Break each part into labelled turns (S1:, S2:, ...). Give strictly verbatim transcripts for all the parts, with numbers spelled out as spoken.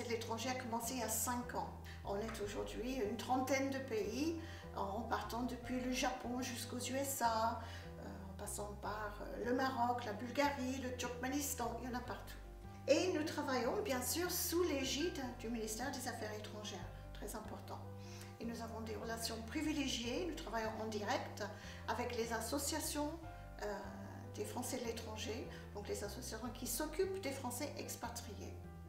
S1: de l'étranger a commencé il y a cinq ans. On est aujourd'hui une trentaine de pays, en partant depuis le Japon jusqu'aux U S A, euh, en passant par le Maroc, la Bulgarie, le Turkménistan, il y en a partout. Et nous travaillons bien sûr sous l'égide du ministère des Affaires étrangères, très important. Et nous avons des relations privilégiées, nous travaillons en direct avec les associations euh, des Français de l'étranger, donc les associations qui s'occupent des Français expatriés.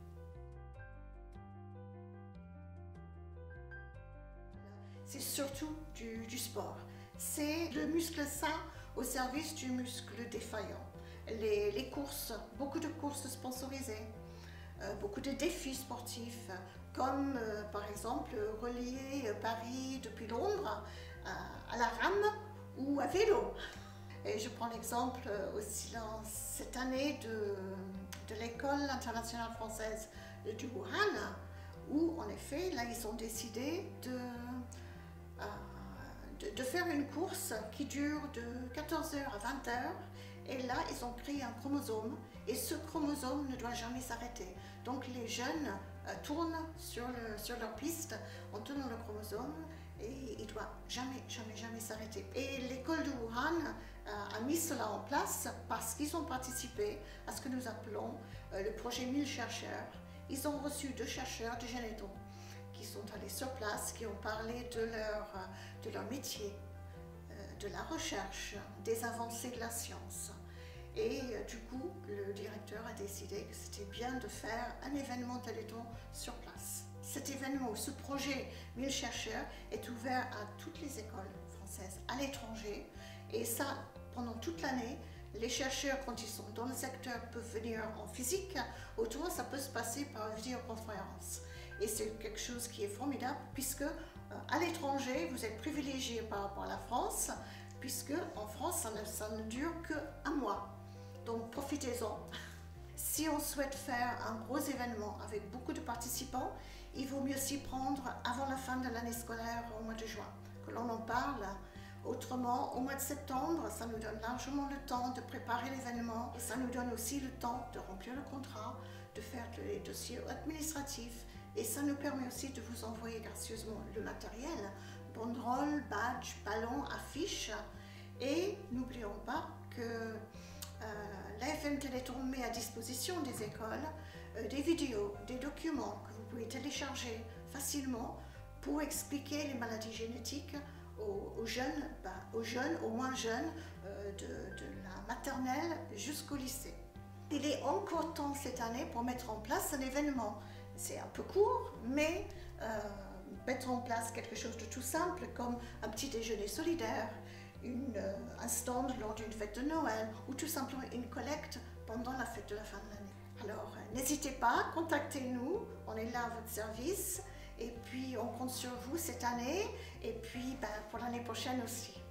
S1: C'est surtout du, du sport. C'est le muscle sain au service du muscle défaillant. Les, les courses, beaucoup de courses sponsorisées, euh, beaucoup de défis sportifs, comme euh, par exemple relier Paris depuis Londres à, à la rame ou à vélo. Et je prends l'exemple aussi dans cette année de, de l'école internationale française du Wuhan, où en effet, là, ils ont décidé de, euh, de, de faire une course qui dure de quatorze heures à vingt heures. Et là, ils ont créé un chromosome, et ce chromosome ne doit jamais s'arrêter. Donc les jeunes euh, tournent sur, le, sur leur piste en tournant le chromosome, et il ne doit jamais, jamais, jamais s'arrêter. Et l'école de Wuhan euh, a mis cela en place parce qu'ils ont participé à ce que nous appelons euh, le projet mille chercheurs. Ils ont reçu deux chercheurs de Geneton qui sont allés sur place, qui ont parlé de leur, de leur métier, de la recherche, des avancées de la science. Et euh, du coup, le directeur a décidé que c'était bien de faire un événement Téléthon sur place. Cet événement, ce projet mille chercheurs est ouvert à toutes les écoles françaises à l'étranger. Et ça, pendant toute l'année, les chercheurs, quand ils sont dans le secteur, peuvent venir en physique. Autrement, ça peut se passer par vidéoconférence. Et c'est quelque chose qui est formidable, puisque euh, à l'étranger, vous êtes privilégié par rapport à la France, puisque en France, ça ne, ça ne dure qu'un mois. Donc profitez-en. Si on souhaite faire un gros événement avec beaucoup de participants, il vaut mieux s'y prendre avant la fin de l'année scolaire au mois de juin, que l'on en parle. Autrement, au mois de septembre, ça nous donne largement le temps de préparer l'événement, et ça nous donne aussi le temps de remplir le contrat, de faire les dossiers administratifs, et ça nous permet aussi de vous envoyer gracieusement le matériel, banderoles, badges, ballons, affiches. Et n'oublions pas que euh, l'A F M Téléthon met à disposition des écoles euh, des vidéos, des documents que vous pouvez télécharger facilement pour expliquer les maladies génétiques aux, aux jeunes, ben, aux jeunes, aux moins jeunes, euh, de, de la maternelle jusqu'au lycée. Il est encore temps cette année pour mettre en place un événement. C'est un peu court, mais euh, mettre en place quelque chose de tout simple comme un petit déjeuner solidaire, une, euh, un stand lors d'une fête de Noël ou tout simplement une collecte pendant la fête de la fin de l'année. Alors euh, n'hésitez pas, contactez-nous, on est là à votre service et puis on compte sur vous cette année et puis ben, pour l'année prochaine aussi.